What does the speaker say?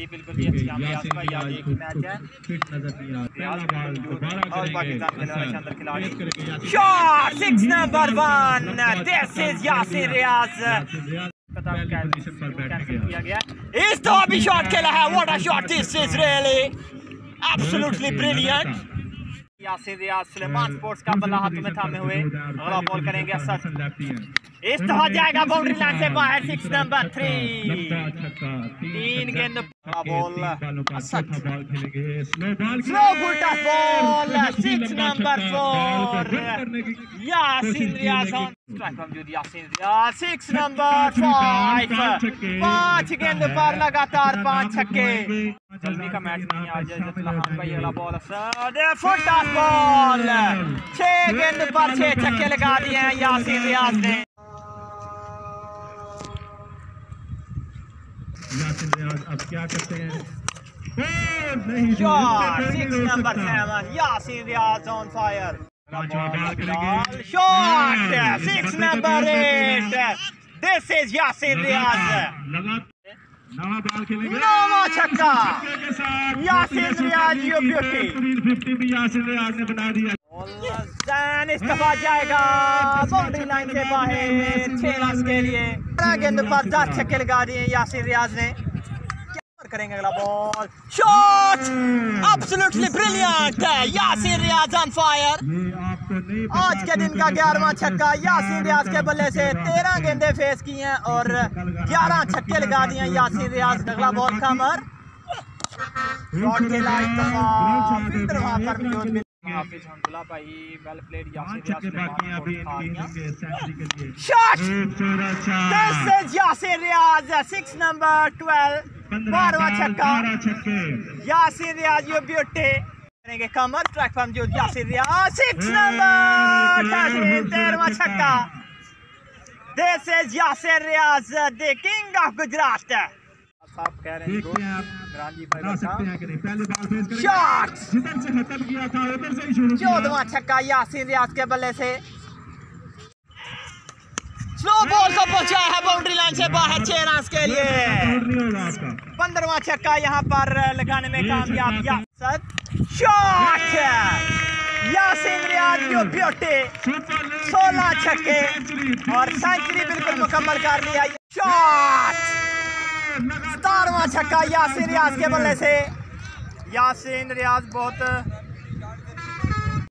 जी बिल्कुल जी, अच्छी याद भाई, याद एक ही मैच है और पाकिस्तान के शानदार खिलाड़ी। Shot 6 number 1, this is Yasin Riaz. किया गया इस दफा भी शॉट खेला है, what a shot, this is really absolutely brilliant. Yasin Riaz Suleman sports का बल्ला हाथ में थामे हुए अगला बॉल करेंगे असद, इस दफा जाएगा बाउंड्री लाइन से बाहर। 6 नंबर 3, 3 गेंद ball Asad, slow full toss ball 6 number 4, Yasin Riaz on strike मौजूद। यासिन रियाज 6 नंबर 5, 5 गेंद पर लगातार 5 छक्के। जल्दी का मैच नहीं आज भाई। अगला ball Asad, full toss ball 6 गेंद पर 6 छक्के लगा दिए हैं यासिन रियाज ने। यासिन रियाज अब क्या करते हैं? 6 number 7, Yasin Riaz on fire. Shot 6 number 8, this is Yasin Riaz. नौवां छक्का यासिन रियाज, यू ब्यूटी। 50 भी यासिन रियाज ने बना दिया। इस दफा जाएगा बाउंड्री लाइन से बाहर 6 रन के लिए। गेंद पर 10 छक्के लगा दिए यासिन रियाज ने। क्या करेंगे? अगला ball shot absolutely brilliant, Yasin Riaz on fire. आज के दिन का 11वां छक्का यासिन रियाज के बल्ले से। 13 गेंदे फेस की हैं और 11 छक्के लगा दिए यासिन रियाज। अगला बॉल कमर शॉट खेला, इस दफा फिल्डर वहां पर हाफिज हमदुल्ला भाई, well played Yasin Riyaz. Shot this is Yasin Riyaz 6 number 12, 12वां छक्का यासिन रियाज, यू ब्यूटी। करेंगे कमर स्ट्राइक फॉर्म जो यासिन रियाज 6 नंबर 13वां छक्का, this is Yasin Riyaz the king of Gujarat. साहब कह रहे हैं शॉट 14वां छक्का यासिन रियाज के बल्ले से। स्लो बॉल को पहुंचाया है बाउंड्री लाइन से बाहर 6 रन के लिए। 15वां छक्का यहाँ पर लगाने में कामयाब Yasin. Shot Yasin Riyaz, you beauty. 16 छक्के और सेंचुरी बिल्कुल मुकम्मल कर लिया। शॉट 17वां छक्का यासिन रियाज के बल्ले से। यासिन रियाज बहुत